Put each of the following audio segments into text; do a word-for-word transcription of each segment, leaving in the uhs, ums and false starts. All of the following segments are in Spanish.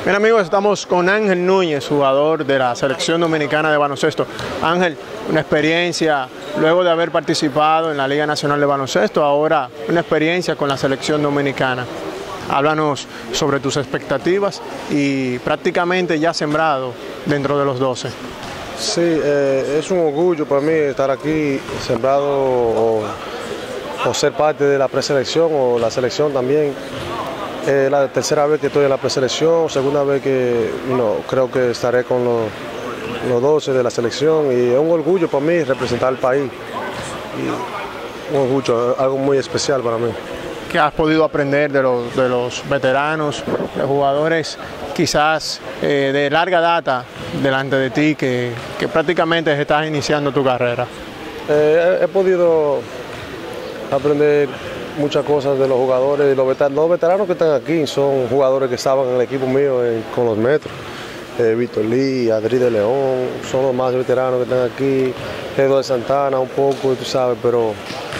Bien amigos, estamos con Ángel Núñez, jugador de la Selección Dominicana de Baloncesto. Ángel, una experiencia, luego de haber participado en la Liga Nacional de Baloncesto, ahora una experiencia con la Selección Dominicana. Háblanos sobre tus expectativas y prácticamente ya sembrado dentro de los doce. Sí, eh, es un orgullo para mí estar aquí sembrado o, o ser parte de la preselección o la selección también. Eh, la tercera vez que estoy en la preselección, segunda vez que you know, creo que estaré con los, los doce de la selección y es un orgullo para mí representar al país. Y un orgullo, algo muy especial para mí. ¿Qué has podido aprender de los, de los veteranos, de jugadores quizás eh, de larga data delante de ti que, que prácticamente estás iniciando tu carrera? Eh, he, he podido aprender muchas cosas de los jugadores, los veteranos, los veteranos que están aquí son jugadores que estaban en el equipo mío en, con los metros. Eh, Víctor Lee, Adri de León, son los más veteranos que están aquí, Eduardo Santana un poco, tú sabes, pero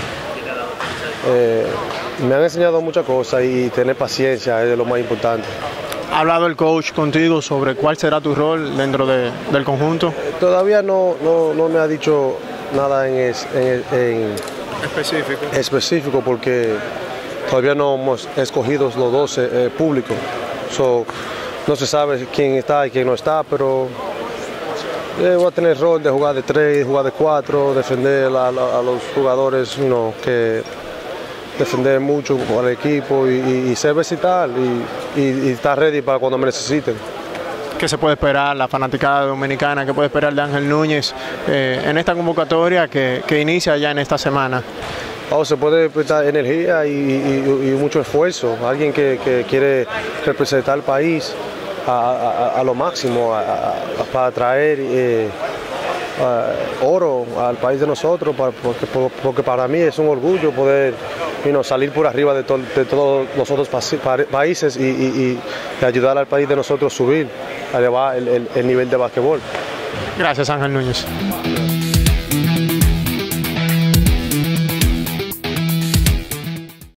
eh, me han enseñado muchas cosas y tener paciencia es lo más importante. ¿Ha hablado el coach contigo sobre cuál será tu rol dentro de, del conjunto? Eh, todavía no, no, no me ha dicho nada en, es, en, en específico. específico porque todavía no hemos escogido los doce eh, públicos. So, no se sabe quién está y quién no está, pero eh, voy a tener el rol de jugar de tres, jugar de cuatro, defender a, a, a los jugadores you know, que defender mucho al equipo y, y, y ser versátil y, y, y estar ready para cuando me necesiten. ¿Qué se puede esperar la fanaticada dominicana? ¿Qué puede esperar de Ángel Núñez eh, en esta convocatoria que, que inicia ya en esta semana? Oh, se puede prestar energía y, y, y mucho esfuerzo. Alguien que, que quiere representar al país a, a, a lo máximo, a, a, para traer eh, uh, oro al país de nosotros, para, porque, porque para mí es un orgullo poder you know, salir por arriba de, to, de todos los otros países y, y, y ayudar al país de nosotros a subir, a elevar el, el, el nivel de básquetbol. Gracias, Ángel Núñez.